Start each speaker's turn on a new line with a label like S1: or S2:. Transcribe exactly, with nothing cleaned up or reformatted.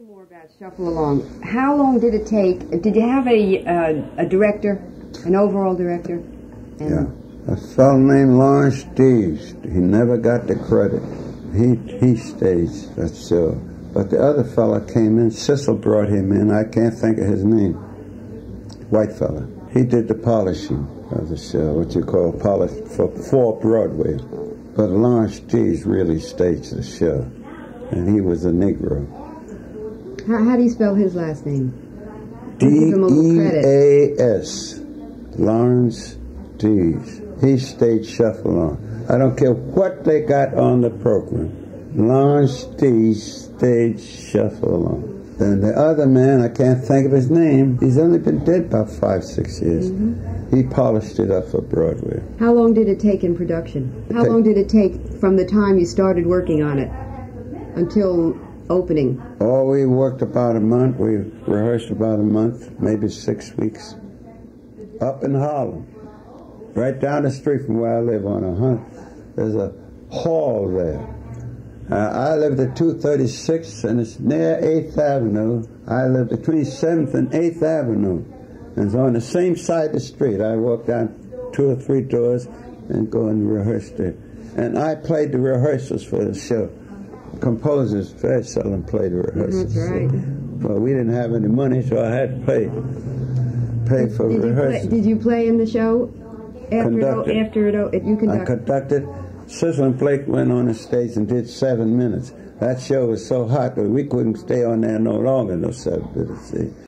S1: more about Shuffle Along. How long did it take? Did you have a uh, a director, an overall director? And
S2: yeah, a fellow named Lawrence Dees. He never got the credit. He he staged that show. But the other fella came in. Cecil brought him in. I can't think of his name. White fella. He did the polishing of the show, what you call polish for, for Broadway. But Lawrence Dees really staged the show, and he was a Negro.
S1: How, how do you spell his last name?
S2: D E A S. Lawrence Dees. He staged Shuffle Along. I don't care what they got on the program. Lawrence Dees staged Shuffle Along. Then the other man, I can't think of his name, he's only been dead about five, six years. Mm-hmm. He polished it up for Broadway.
S1: How long did it take in production? How long did it take from the time you started working on it until opening?
S2: Oh, we worked about a month. We rehearsed about a month, maybe six weeks. Up in Harlem, right down the street from where I live on a hunt. There's a hall there. Uh, I lived at two thirty-six, and it's near eighth Avenue. I lived between seventh and eighth Avenue. And it's on the same side of the street. I walk down two or three doors and go and rehearse there. And I played the rehearsals for the show. Composers very seldom play the rehearsals.
S1: That's right.
S2: So, well, we didn't have any money, so I had to pay, pay for
S1: did
S2: rehearsals.
S1: You play, did you play in the show? After
S2: Conducted.
S1: It, after it, you conducted?
S2: I conducted. Cecil and Blake went on the stage and did seven minutes. That show was so hot that we couldn't stay on there no longer, no seven minutes. See?